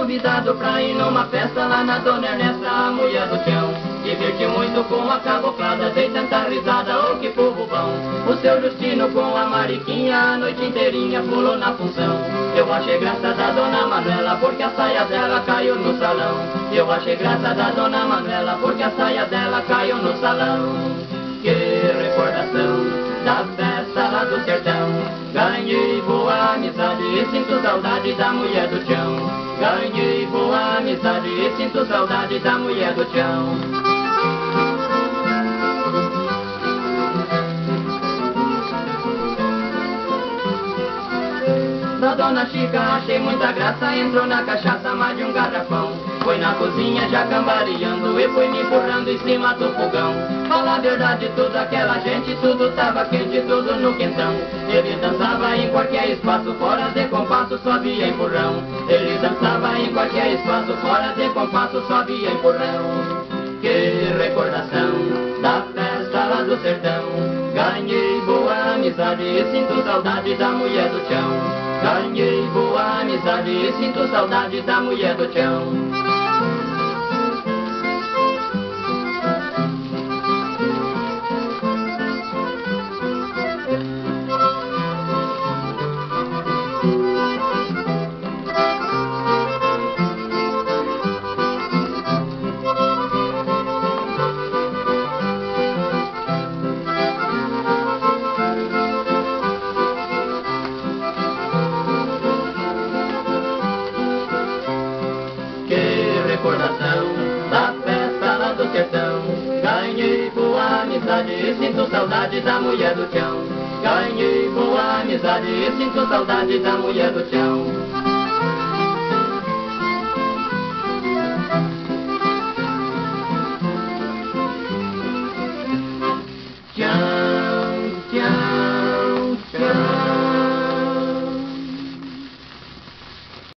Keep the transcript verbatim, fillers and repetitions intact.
convidado pra ir numa festa lá na Dona Ernesta, a mulher do chão. Diverti muito com a caboclada, dei tanta risada, oh que povo bom. O seu Justino com a Mariquinha, a noite inteirinha pulou na função. Eu achei graça da Dona Manuela, porque a saia dela caiu no salão. Eu achei graça da Dona Manuela, porque a saia dela caiu no salão. Que recordação da festa lá do sertão. Ganhei boa amizade e sinto saudade da mulher do chão. Ganhei boa amizade e sinto saudade da mulher do chão. Da Dona Chica achei muita graça, entrou na cachaça mais de um garrafão. Foi na cozinha já cambaleando e foi me empurrando em cima do fogão. Fala a verdade, toda aquela gente, tudo tava quente, tudo no quentão. Ele dançava em qualquer espaço, fora de compasso, só via empurrão. Ele dançava em qualquer espaço, fora de compasso, só via empurrão. Que recordação da festa lá do sertão. Ganhei boa amizade e sinto saudade da mulher do chão. Ganhei boa amizade e sinto saudade da mulher do chão. Recordação da festa lá do sertão. Ganhei boa amizade e sinto saudade da mulher do chão. Ganhei boa amizade e sinto saudade da mulher do chão.